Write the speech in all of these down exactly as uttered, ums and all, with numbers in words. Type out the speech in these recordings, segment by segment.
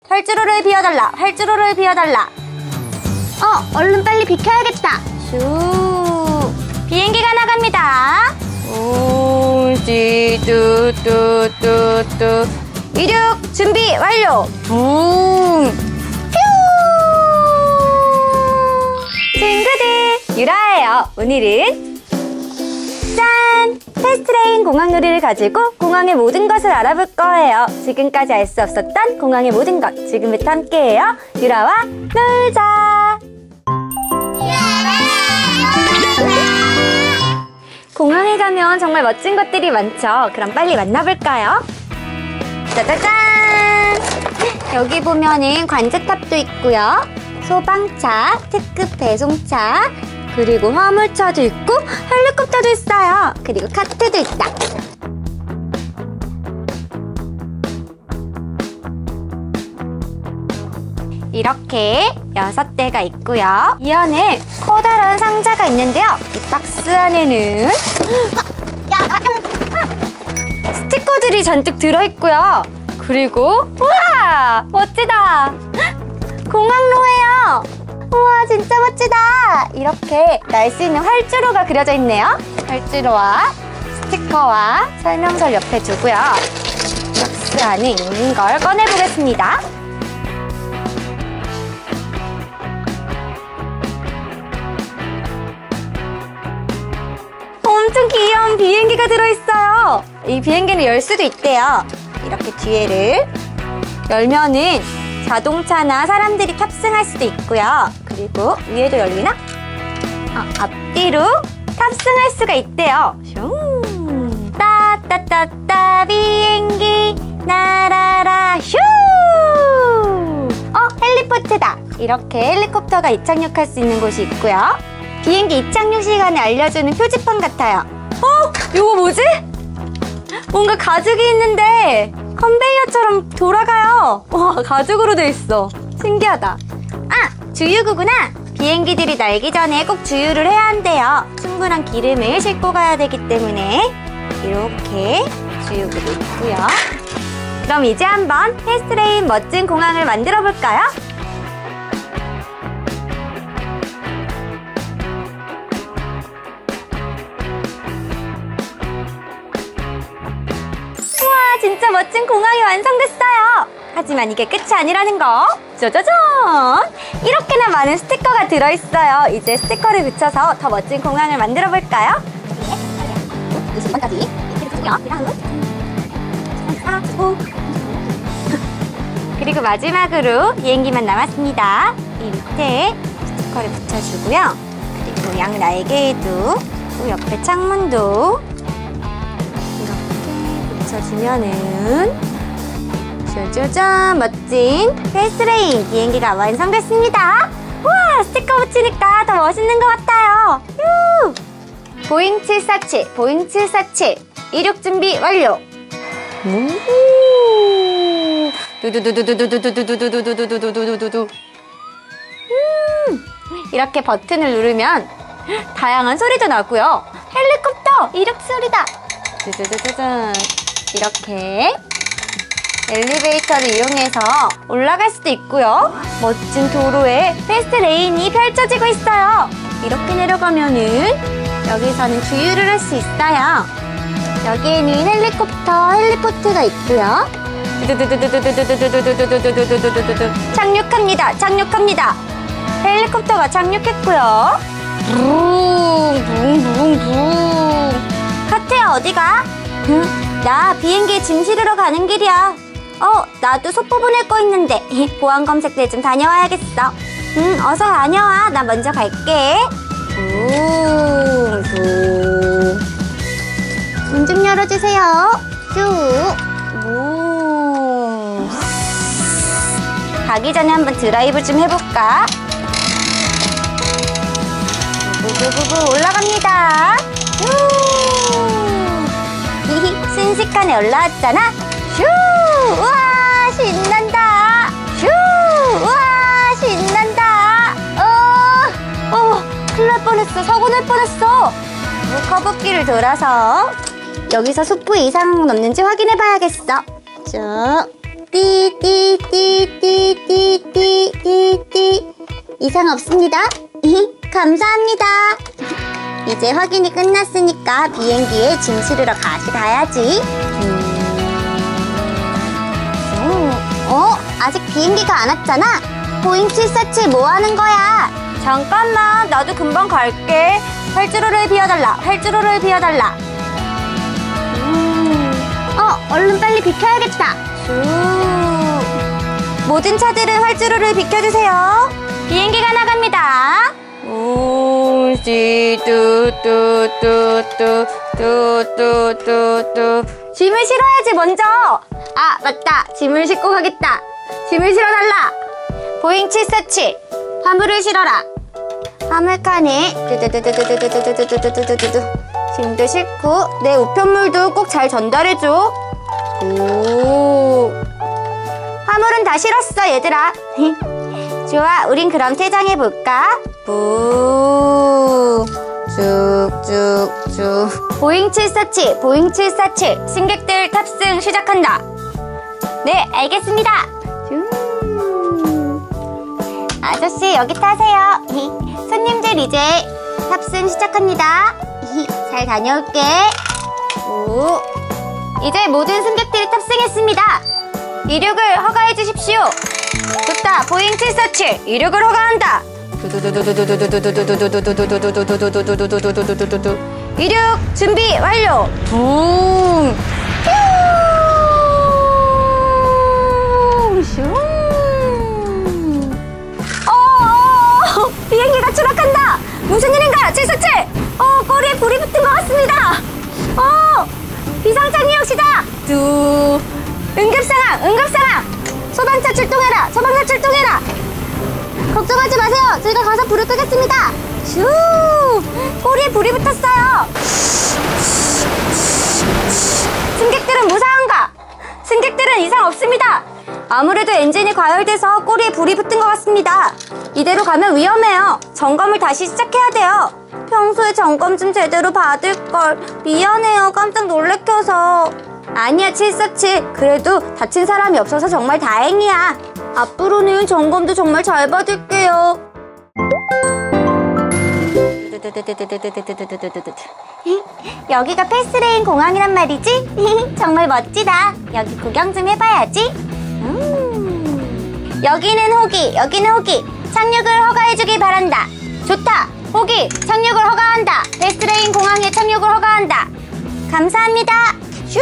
활주로를 비워달라. 활주로를 비워달라. 어, 얼른 빨리 비켜야겠다. 슈. 비행기가 나갑니다. 오, 띠뚜뚜뚜뚜. 이륙 준비 완료. 붕. 퓨. 친구들, 유라예요. 오늘은 짠! 패스트레인 공항놀이를 가지고 공항의 모든 것을 알아볼 거예요. 지금까지 알 수 없었던 공항의 모든 것. 지금부터 함께해요. 유라와 놀자. 공항에 가면 정말 멋진 것들이 많죠. 그럼 빨리 만나볼까요? 짜자잔! 여기 보면은 관제탑도 있고요. 소방차, 특급 배송차, 그리고 화물차도 있고 헬리콥터도 있어요. 그리고 카트도 있다. 이렇게 여섯 대가 있고요. 이 안에 커다란 상자가 있는데요. 이 박스 안에는 스티커들이 잔뜩 들어있고요. 그리고 우와! 멋지다! 공항로예요. 우와, 진짜 멋지다. 이렇게 날 수 있는 활주로가 그려져 있네요. 활주로와 스티커와 설명서를 옆에 두고요. 박스 안에 있는 걸 꺼내보겠습니다. 엄청 귀여운 비행기가 들어있어요. 이 비행기는 열 수도 있대요. 이렇게 뒤에를 열면은 자동차나 사람들이 탑승할 수도 있고요. 그리고 위에도 열리나? 아, 앞뒤로 탑승할 수가 있대요. 슝. 따따따따 비행기 날아라 슈. 어, 헬리포트다. 이렇게 헬리콥터가 이착륙할 수 있는 곳이 있고요. 비행기 이착륙 시간을 알려주는 표지판 같아요. 어? 이거 뭐지? 뭔가 가죽이 있는데 컨베이어처럼 돌아가요. 와, 가죽으로 돼 있어. 신기하다. 아, 주유구구나. 비행기들이 날기 전에 꼭 주유를 해야 한대요. 충분한 기름을 싣고 가야 되기 때문에 이렇게 주유구도 있고요. 그럼 이제 한번 패스트레인 멋진 공항을 만들어 볼까요? 진짜 멋진 공항이 완성됐어요. 하지만 이게 끝이 아니라는 거. 짜자잔! 이렇게나 많은 스티커가 들어있어요. 이제 스티커를 붙여서 더 멋진 공항을 만들어 볼까요? 이십 번까지 이렇게 붙여요. 그리고 마지막으로 비행기만 남았습니다. 이 밑에 스티커를 붙여주고요. 그리고 양 날개에도 또 옆에 창문도 붙여주면은 짜자잔, 멋진 패스트레인 비행기가 완성됐습니다. 우와, 스티커 붙이니까 더 멋있는 것 같아요. 휴! 보잉 칠사칠, 보잉 칠사칠 이륙 준비 완료. 두두두두두두두두두두두두두두두두두두. 음, 이렇게 버튼을 누르면 다양한 소리도 나고요. 헬리콥터 이륙 소리다. 짜자자잔. 이렇게 엘리베이터를 이용해서 올라갈 수도 있고요. 멋진 도로에 패스트레인이 펼쳐지고 있어요. 이렇게 내려가면은 여기서는 주유를 할 수 있어요. 여기에는 헬리콥터, 헬리포트가 있고요. 착륙합니다. 착륙합니다. 헬리콥터가 착륙했고요. 붕붕붕붕. 카트야, 어디가? 나 비행기에 짐 실으러 가는 길이야. 어, 나도 속보 보낼 거 있는데 보안 검색대 좀 다녀와야겠어. 응, 어서 다녀와. 나 먼저 갈게. 문 좀 열어주세요. 쭉. 오. 가기 전에 한번 드라이브 좀 해볼까? 부부부부 올라갑니다. 히히, 순식간에 올라왔잖아. 슈! 우와, 신난다. 슈! 우와, 신난다. 어, 어, 큰일 날 뻔했어. 사고 날 뻔했어. 커브길을 돌아서 여기서 속보 이상 없는지 확인해봐야겠어. 쭉, 띠띠띠띠. 이상 없습니다. 감사합니다. 이제 확인이 끝났으니까 비행기에 짐 실으러 다시 가야지. 음. 어? 아직 비행기가 안 왔잖아? 보잉 칠사칠 뭐 하는 거야? 잠깐만, 나도 금방 갈게. 활주로를 비워달라, 활주로를 비워달라. 음. 어, 얼른 빨리 비켜야겠다. 슈. 모든 차들은 활주로를 비켜주세요. 비행기가 나갑니다. 우시 뚜뚜뚜뚜뚜뚜뚜뚜. 짐을 실어야지 먼저. 아, 맞다. 짐을 싣고 가겠다. 짐을 실어달라. 보잉 칠사칠, 화물을 실어라. 화물칸에 두두두두두두두두두두두두두. 짐도 싣고 내 우편물도 꼭 잘 전달해줘. 오. 화물은 다 실었어, 얘들아. 좋아, 우린 그럼 퇴장해볼까? 부 쭉쭉쭉. 보잉 칠사칠, 보잉 칠사칠, 승객들 탑승 시작한다. 네, 알겠습니다. 음. 아저씨, 여기 타세요. 손님들 이제 탑승 시작합니다. 잘 다녀올게. 오. 이제 모든 승객들이 탑승했습니다. 이륙을 허가해 주십시오. 좋다, 보잉 칠사칠, 이륙을 허가한다. 이륙 준비 완료. 붕. 어, 비행기가 추락한다. 무슨 일인가, 칠사칠? 어, 꼬리에 불이 붙은 것 같습니다. 어, 비상착륙 시작. 두. 응급상황, 응급상황. 소방차 출동해라, 소방차 출동해라. 걱정하지 마세요. 저희가 가서 불을 끄겠습니다. 슈. 꼬리에 불이 붙었어요. 승객들은 무사한가? 승객들은 이상 없습니다. 아무래도 엔진이 과열돼서 꼬리에 불이 붙은 것 같습니다. 이대로 가면 위험해요. 점검을 다시 시작해야 돼요. 평소에 점검 좀 제대로 받을걸. 미안해요, 깜짝 놀래켜서. 아니야, 칠사칠. 그래도 다친 사람이 없어서 정말 다행이야. 앞으로는 점검도 정말 잘 받을게요. 여기가 패스레인 공항이란 말이지? 정말 멋지다. 여기 구경 좀 해봐야지. 음. 여기는 호기, 여기는 호기. 착륙을 허가해주길 바란다. 좋다, 호기, 착륙을 허가한다. 패스레인 공항에 착륙을 허가한다. 감사합니다. 슈!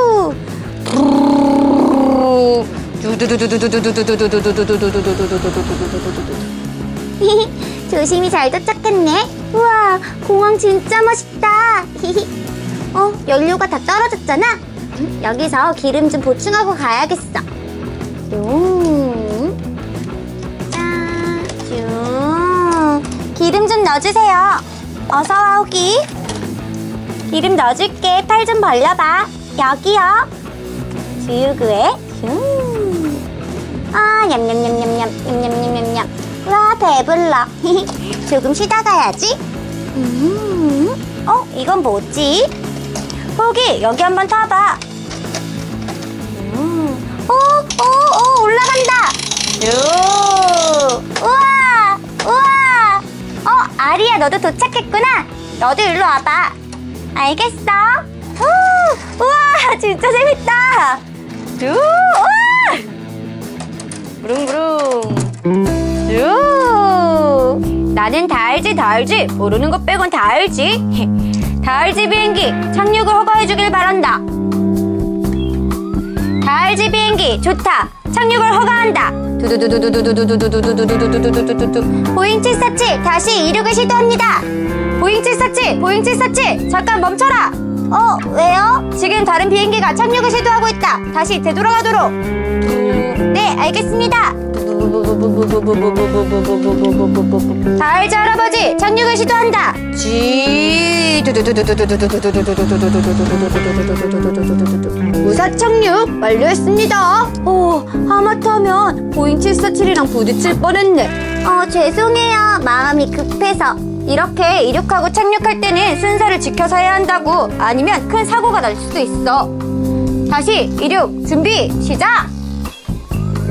조심히 잘 도착했네. 우와, 공항 진짜 멋있다. 어, 연료가 다 떨어졌잖아. 여기서 기름 좀 보충하고 가야겠어. 쭉. 짠, 쭉. 기름 좀 넣어주세요. 어서와, 호기. 기름 넣어줄게. 팔 좀 벌려봐. 여기요. 주유구에. 아, 냠냠냠냠냠, 냠냠냠냠냠. 와, 배불러. 조금 쉬다 가야지. 음. 어, 이건 뭐지? 호기, 여기 한번 타봐. 음. 오, 오, 오, 올라간다. 요. 우와, 우와. 어, 아리야, 너도 도착했구나. 너도 일로 와봐. 알겠어. 후, 우와, 진짜 재밌다. 우, 우와. 부릉부릉. 우. 나는 다 알지, 다 알지. 모르는 것 빼곤 다 알지. 다 알지 비행기, 착륙을 허가해주길 바란다. 다 알지 비행기, 좋다. 착륙을 허가한다. 두두두두두두두두두두두두두두두두두두. 보잉 칠사칠, 다시 이륙을 시도합니다. 보잉 칠사칠, 보잉 칠사칠, 잠깐 멈춰라. 어, 왜요? 지금 다른 비행기가 착륙을 시도하고 있다. 다시 되돌아가도록. 네, 알겠습니다. 다 알지 할아버지, 착륙을 시도한다. 쥐. 무사 착륙 완료했습니다. 오, 하마터면 보잉 칠사칠이랑 부딪힐 뻔했네. 어, 죄송해요. 마음이 급해서. 이렇게 이륙하고 착륙할 때는 순서를 지켜서 해야 한다고. 아니면 큰 사고가 날 수도 있어. 다시 이륙 준비 시작.